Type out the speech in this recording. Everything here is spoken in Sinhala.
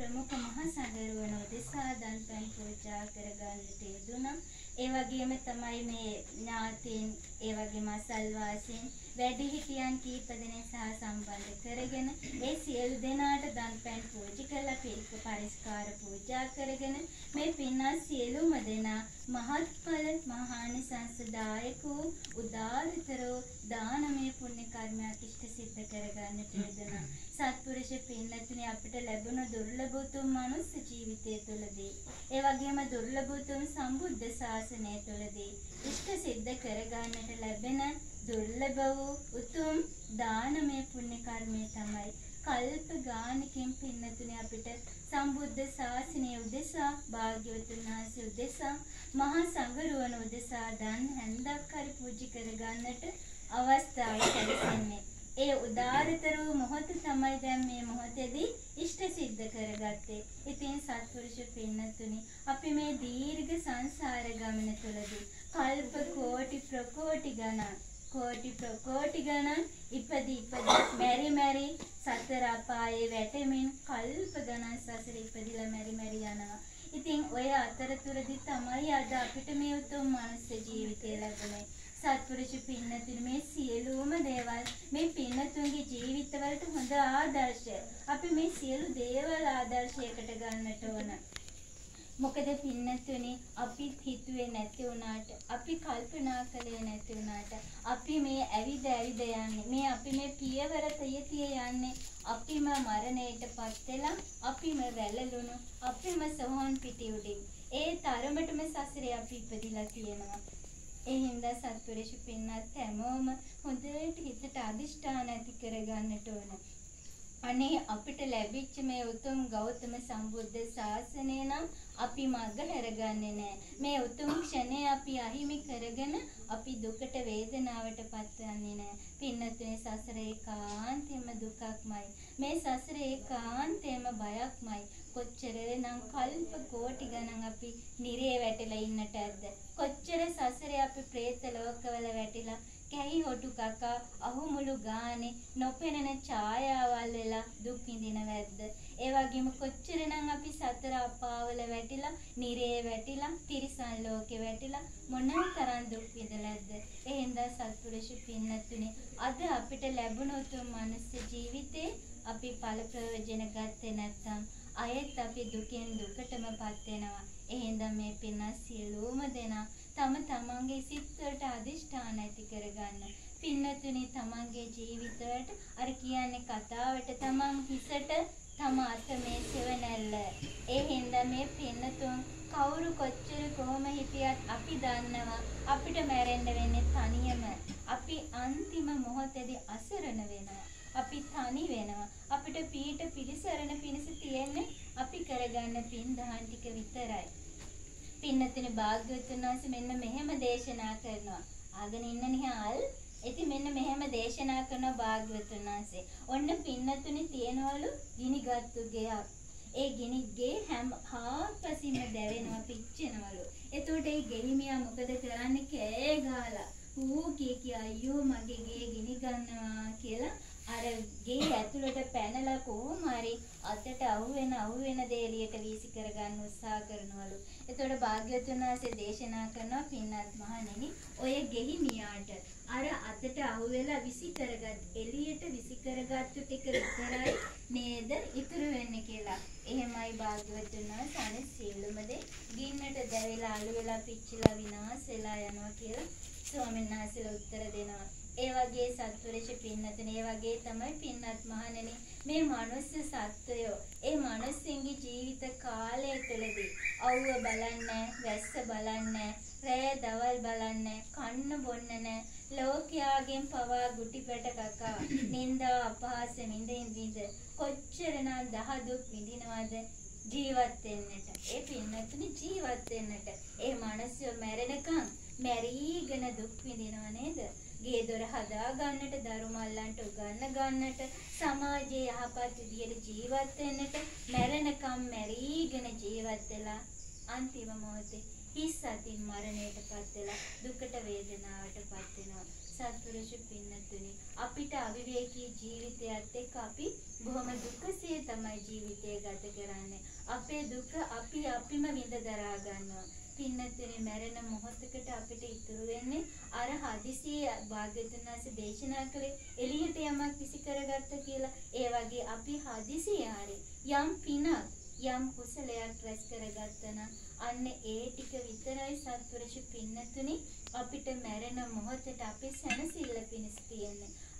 ප්‍රමුඛ මහා සංඝරුවන උදෙසා දන්පැන් පූජා කරගන්නට යෙදුණා. ඒ වගේම තමයි මේ ඥාතීන් ඒ වගේම අසල්වාසීන් වැඩිහිටියන් කීප දෙනෙක් සහ සම්බන්ධ කරගෙන ඒ සියලු දෙනාට දන්පැන් පූජා කරලා පිරික පරිස්කාර පූජා කරගෙන මේ පින්වත් සියලුම දෙනා මහත්ඵල මහානිසංසදායක වූ උදාරතර දානමය පුණ්‍ය කර්මයක් ඉෂ්ට සිද්ධ කරගන්නට යෙදුණා. සත්පුරුෂ පින්නතුනි අපිට ලැබුණ දුර්ලභ උතුම් මනුස්ස ජීවිතය තුළදී ඒ වගේම දුර්ලභ උතුම් සම්බුද්ධ ශාසනය තුළදී ඉෂ්ට සිද්ධ කරගන්නට ලැබෙන දුර්ලභ වූ උතුම් දානමය පුණ්‍ය කර්මය තමයි කල්ප ගානකින් පින්නතුනි අපිට සම්බුද්ධ ශාසනය උදෙසා භාග්‍යවතුන් වහන්සේ උදෙසා මහා සංඝරුවන උදෙසා දන් හැන්දක් හරි පූජා කරගන්නට අවස්ථාව ලැබෙන්නේ. ඒ උදාරතර වූ මොහොත තමයි දැන් මේ මොහොතේදී ඉෂ්ට සිද්ධ කරගත්තේ. ඉතින් සත්පුරුෂ පින්නතුනි අපි මේ දීර්ඝ සංසාර ගමන තුළදී කල්ප කෝටි ප්‍රකෝටි ගණන් ඉපදී මෙරි සතර අපායේ වැටෙමින් කල්ප ගණන් සසර ඉපදිලා මෙරි යනවා. ඉතින් ඔය අතරතුරදී තමයි අද අපිට මේ උතුම් මනුස්ස ජීවිතය ලැබුණේ. සත්පුරුෂ පින්නතුනි මේ සියලුම දේවල් මේ පින්නතුන්ගේ ජීවිතවලට හොඳ ආදර්ශය. අපි මේ සියලු දේවල් ආදර්ශයකට ගන්නට ඕන. මොකද පින්නතුනි අපි හිතුවේ නැති වුණාට අපි කල්පනා කළේ නැති වුණාට අපි මේ ඇවිද යන්නේ මේ අපි මේ පියවර තිය යන්නේ අපිම මරණයටපත් වෙලා අපිම වැළලුණු අපිම සෝහන් පිටි උඩින් ඒ තරමටම සසරේ අපි ඉපදිලා තියෙනවා. ඒ හින්දා සත්පුරුෂ පින්නත් හැමෝම හොඳට හිතට අදිෂ්ඨාන ඇති කරගන්නට ඕන. අනේ අපිට ලැබිච්ච මේ උතුම් ගෞතම සම්බුද්ධ ශාසනය නම් අපි මඟ හැරගන්නේ නැහැ. මේ උතුම් ක්ෂණය අපි අහිමි කරගෙන අපි දුකට වේදනාවට පත්වන්නේ නැහැ. පින්නතුනේ සසරේ කාන්තේම දුකක්මයි. මේ සසරේ කාන්තේම බයක්මයි. කොච්චරනම් කල්ප කෝටි ගණන් අපි නිරේ වැටලා ඉන්නට ඇද්ද? කොච්චර සසරේ අපි പ്രേත ලෝකවල වැටිලා කැහි හොටු කකා අහුමුළු ගානේ නොපෙනෙන ඡායාවල් වෙලා දුක් විඳිනවද? ඒ වගේම කොච්චරනම් අපි සතර අපාවල වැටිලා, නිරේ වැටිලා, තිරිසන් ලෝකේ වැටිලා මොනතරම් දුක් විඳලාද? එහෙනම් සත්පුරුෂ පින්නතුනි අද අපිට ලැබුණ උතුම් මනුස්ස ජීවිතේ අපි ඵල ප්‍රයෝජන ගත්තේ නැත්නම් අයෙත් අපි දුකෙන් දුකටමපත් වෙනවා. එහෙනම් මේ පින්නස් සියලුම දෙනා තම තමන්ගේ සිත්වලට අදිෂ්ඨාන ඇති කරගන්න. පින්නතුනි තමන්ගේ ජීවිතවලට අර කියන්නේ කතාවට තමන් හිසට තම අත මේ සෙවණැල්ල. ඒ හින්දා මේ පින්නතුන් කවුරු කොච්චර කොහොම හිටියත් අපි දන්නවා අපිට මැරෙන්න වෙන්නේ තනියම. අපි අන්තිම මොහොතේදී අසරණ වෙනවා. අපි තනි වෙනවා. අපිට පීඨ පිළිසරණ පිණිස තියෙන්නේ අපි කරගන්න පින් දහම් ටික විතරයි. පින්නතුනි භාග්‍යවතුන් වහන්සේ මෙන්න මෙහෙම දේශනා කරනවා. ආගෙන ඉන්න නිහාල්. ඉතින් මෙන්න මෙහෙම දේශනා කරන භාග්‍යවතුන් වහන්සේ. ඔන්න පින්නතුනි තියනවලු ගිනිගත්තු ගෙයක්. ඒ ගිනිගේ හැම හාත්පසින්ම දැවෙනවා පිච්චෙනවලු. එතකොට ඒ ගෙහිමියා මොකද කරන්නේ? කෑ ගහලා ඌ කී අයියෝ මගේ ගේ ගිනි ගන්නවා කියලා අර ගේ ඇතුළට පැනලා කොහොම හරි අතට අහුවෙන දේ එළියට වීසි කරගන්න උත්සාහ කරනවලු. එතකොට භාග්‍යවතුන් වහන්සේ දේශනා කරනවා පින්වත් මහණෙනි ඔය ගෙහිමියාට අර අතට අහුවෙලා එළියට විසි කරගත්තු ටික විතරයි නේද ඉතුරු වෙන්නේ කියලා. එහෙමයි භාග්‍යවතුන් වහන්සේ අනිත් සියලුම දේ ගින්නට දැවිලා අළු වෙලා පිච්චිලා විනාශ වෙලා යනවා කියලා ස්වාමීන් වහන්සේලා උත්තර දෙනවා. ඒ වගේ සත්වරේශ පින්නතනේ ඒ වගේ තමයි පින්නත් මහණෙනි මේ මනුස්ස සත්වයෝ ඒ මනුස්සයන්ගේ ජීවිත කාලය තුළදී අවුව බලන්නේ වැස්ස බලන්නේ රැය දවල් බලන්නේ කන්න බොන්න නැහැ ලෝකයාගෙන් පවා ගුටි පැට කකා නින්දා අපහාස විඳින්ද කොච්චරනම් දහ දුක් විඳිනවද ජීවත් වෙන්නට ඒ පින්නතුනි ජීවත් වෙන්නට ඒ මනුස්සයෝ මැරෙනකන් මැරීගෙන දුක් විඳිනව නේද? ගේ දොර හදා ගන්නට, දරු මල්ලන්ට උගන්න ගන්නට, සමාජයේ යහපත් විදියට ජීවත් වෙන්නට, මැරෙනකම් මැරීගෙන ජීවත් වෙලා අන්තිම මොහොතේ හිස් අතින් මරණයටපත් වෙලා දුකට වේදනාවටපත් වෙනවා. සත්පුරුෂ පින්නතුනි අපිට අවිවේකී ජීවිතයත් එක්ක අපි බොහොම දුකසේ තමයි ජීවිතය ගත කරන්නේ. අපේ දුක අපිම විඳ දරා ගන්නවා. පින්නතුනේ මැරෙන මොහොතකට අපිට ඉතුරු වෙන්නේ අර හදිසියේ භාග්‍යවතුන් වහන්සේ දේශනා කළේ එළියට යමක් විසි කරගත්ත කියලා. ඒ වගේ අපි හදිසියේ ආරේ යම් පිනක් යම් කුසලයක් රැස් කරගත්තා නම් අන්න ඒ ටික විතරයි සත්පුරුෂ පින්නතුනි අපිට මැරෙන මොහොතට අපේ සැනසෙල්ල පිණිස තියෙන්නේ.